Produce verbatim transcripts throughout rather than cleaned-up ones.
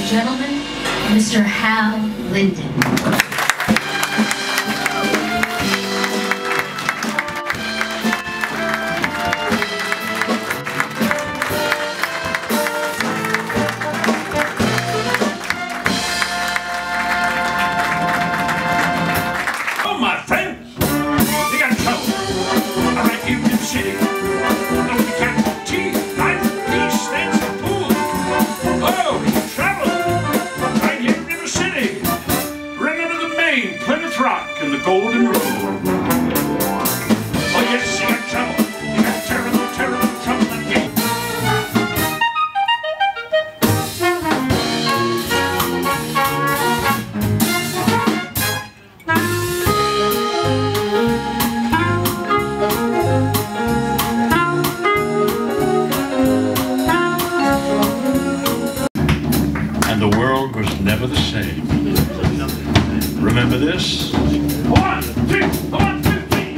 and gentlemen, Mister Hal Linden. And the golden road. Oh yes, you got trouble. You got terrible, terrible trouble again. And the world was never the same. Remember this? One, two, one, two, three.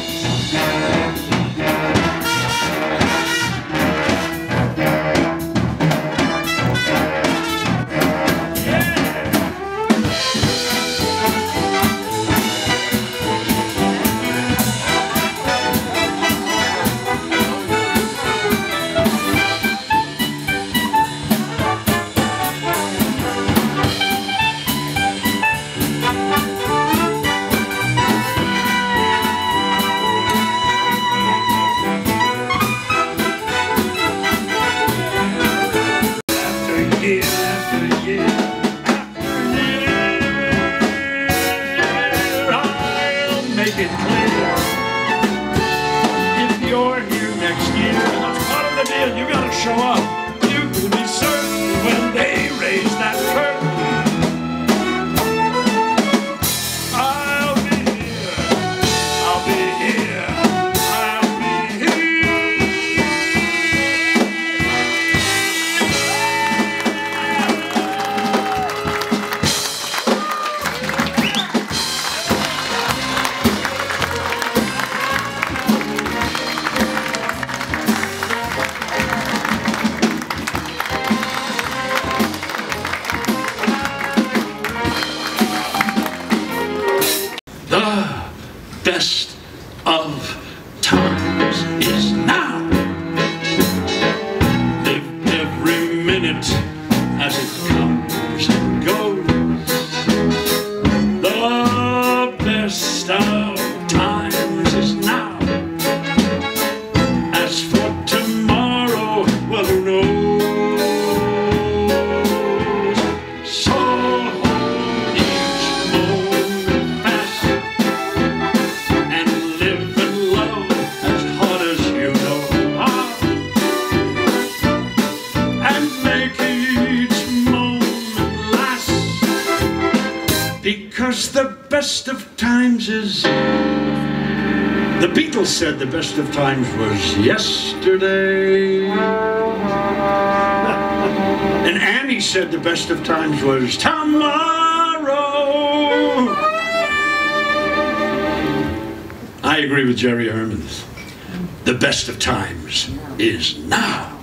Year after year after year, I'll make it clear. If you're here next year, that's part of the deal. You gotta show up. You can be certain when they raise that curtain. I'll be here. I'll be here. I'll be The best of times is now. Live every minute as it comes and goes. The best of times is now. As for tomorrow, well, who knows? So because the best of times is... The Beatles said the best of times was yesterday. And Annie said the best of times was tomorrow. I agree with Jerry Herman. The best of times is now.